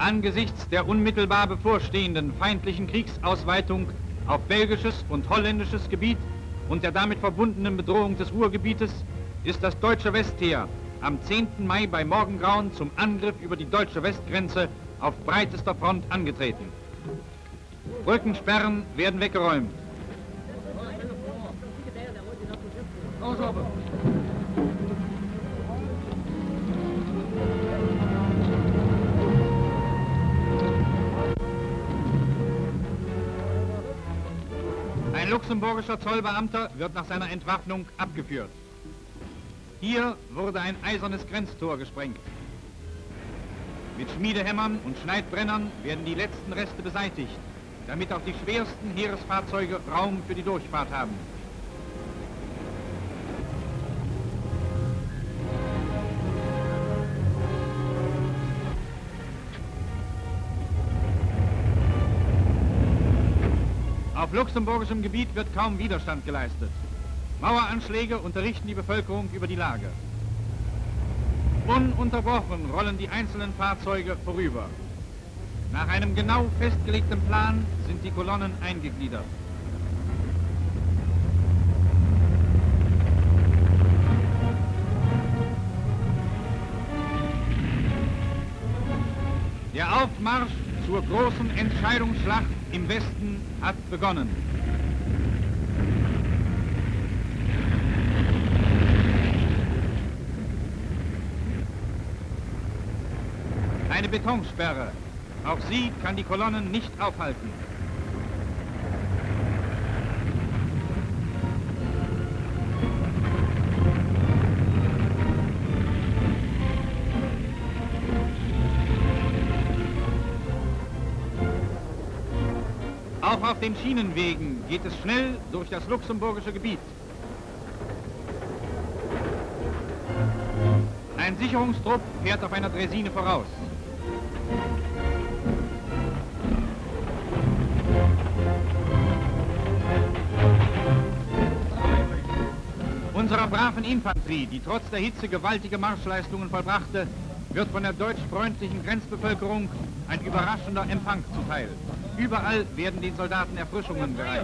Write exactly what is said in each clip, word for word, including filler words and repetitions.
Angesichts der unmittelbar bevorstehenden feindlichen Kriegsausweitung auf belgisches und holländisches Gebiet und der damit verbundenen Bedrohung des Ruhrgebietes ist das deutsche Westheer am zehnten Mai bei Morgengrauen zum Angriff über die deutsche Westgrenze auf breitester Front angetreten. Brückensperren werden weggeräumt. Ein luxemburgischer Zollbeamter wird nach seiner Entwaffnung abgeführt. Hier wurde ein eisernes Grenztor gesprengt. Mit Schmiedehämmern und Schneidbrennern werden die letzten Reste beseitigt, damit auch die schwersten Heeresfahrzeuge Raum für die Durchfahrt haben. Auf luxemburgischem Gebiet wird kaum Widerstand geleistet. Maueranschläge unterrichten die Bevölkerung über die Lage. Ununterbrochen rollen die einzelnen Fahrzeuge vorüber. Nach einem genau festgelegten Plan sind die Kolonnen eingegliedert. Der Aufmarsch zur großen Entscheidungsschlacht im Westen hat begonnen. Eine Betonsperre. Auch sie kann die Kolonnen nicht aufhalten. Auch auf den Schienenwegen geht es schnell durch das luxemburgische Gebiet. Ein Sicherungstrupp fährt auf einer Draisine voraus. Unserer braven Infanterie, die trotz der Hitze gewaltige Marschleistungen vollbrachte, wird von der deutsch-freundlichen Grenzbevölkerung ein überraschender Empfang zuteil. Überall werden den Soldaten Erfrischungen gereicht.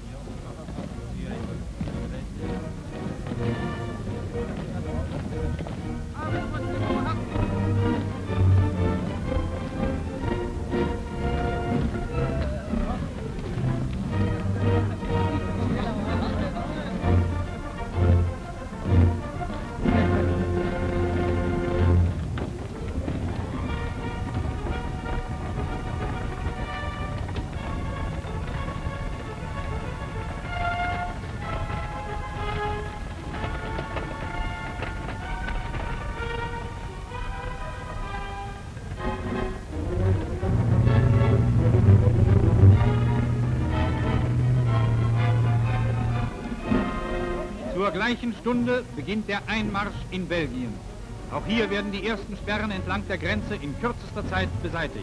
Zur gleichen Stunde beginnt der Einmarsch in Belgien. Auch hier werden die ersten Sperren entlang der Grenze in kürzester Zeit beseitigt.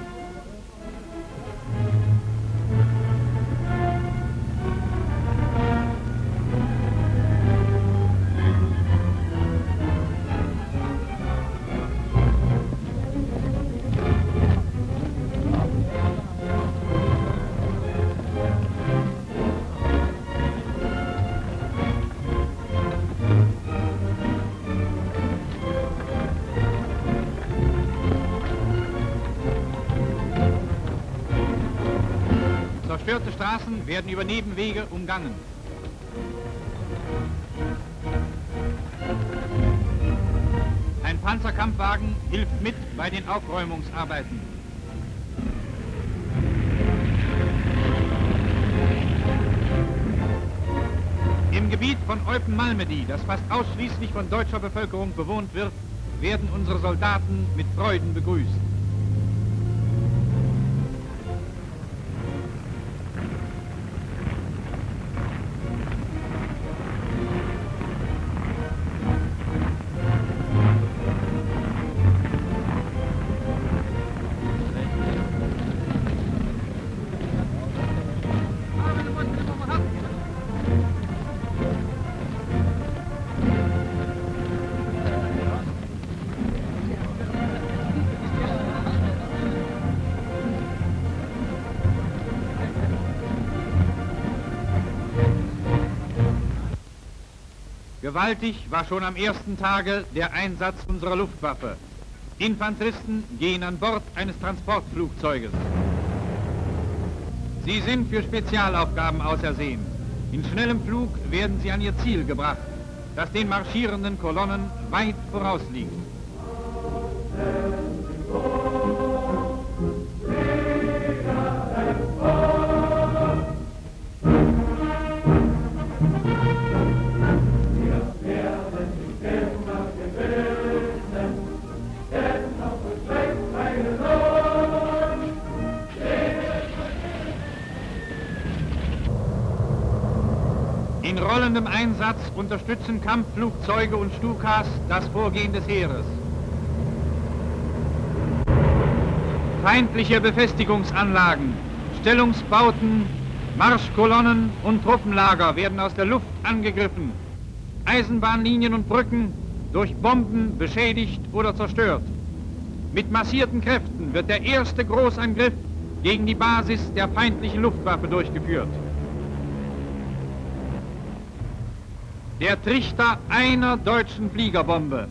Zerstörte Straßen werden über Nebenwege umgangen. Ein Panzerkampfwagen hilft mit bei den Aufräumungsarbeiten. Im Gebiet von Eupen-Malmedy, das fast ausschließlich von deutscher Bevölkerung bewohnt wird, werden unsere Soldaten mit Freuden begrüßt. Gewaltig war schon am ersten Tage der Einsatz unserer Luftwaffe. Infanteristen gehen an Bord eines Transportflugzeuges. Sie sind für Spezialaufgaben ausersehen. In schnellem Flug werden sie an ihr Ziel gebracht, das den marschierenden Kolonnen weit vorausliegt. In rollendem Einsatz unterstützen Kampfflugzeuge und Stukas das Vorgehen des Heeres. Feindliche Befestigungsanlagen, Stellungsbauten, Marschkolonnen und Truppenlager werden aus der Luft angegriffen. Eisenbahnlinien und Brücken durch Bomben beschädigt oder zerstört. Mit massierten Kräften wird der erste Großangriff gegen die Basis der feindlichen Luftwaffe durchgeführt. Der Trichter einer deutschen Fliegerbombe.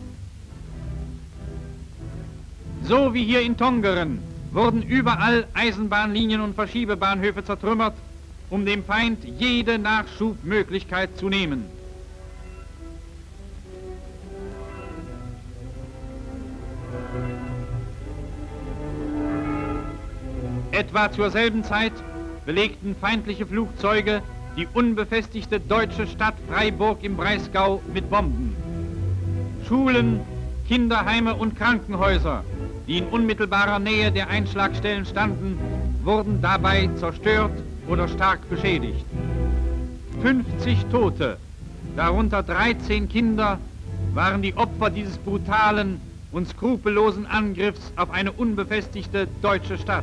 So wie hier in Tongeren wurden überall Eisenbahnlinien und Verschiebebahnhöfe zertrümmert, um dem Feind jede Nachschubmöglichkeit zu nehmen. Etwa zur selben Zeit belegten feindliche Flugzeuge die unbefestigte deutsche Stadt Freiburg im Breisgau mit Bomben. Schulen, Kinderheime und Krankenhäuser, die in unmittelbarer Nähe der Einschlagstellen standen, wurden dabei zerstört oder stark beschädigt. fünfzig Tote, darunter dreizehn Kinder, waren die Opfer dieses brutalen und skrupellosen Angriffs auf eine unbefestigte deutsche Stadt.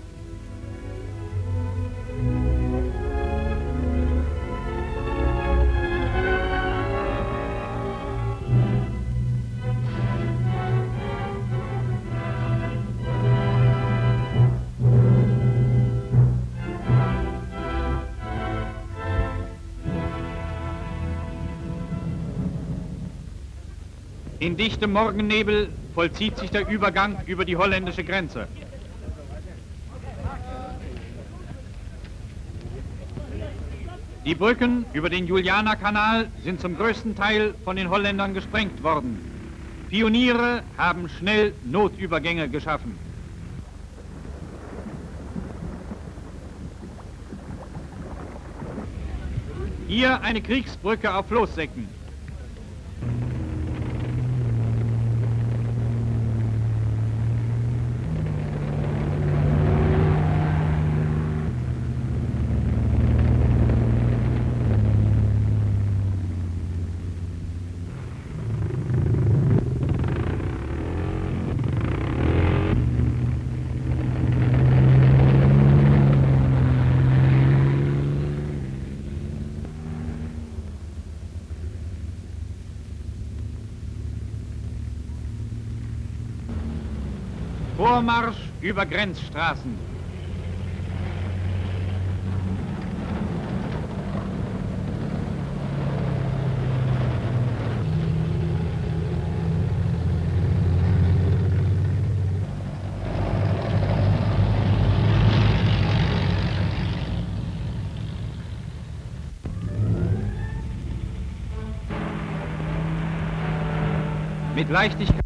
In dichtem Morgennebel vollzieht sich der Übergang über die holländische Grenze. Die Brücken über den Julianerkanal sind zum größten Teil von den Holländern gesprengt worden. Pioniere haben schnell Notübergänge geschaffen. Hier eine Kriegsbrücke auf Floßsäcken. Vormarsch über Grenzstraßen. Mit Leichtigkeit